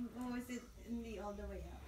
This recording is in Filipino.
or is it hindi all the way up?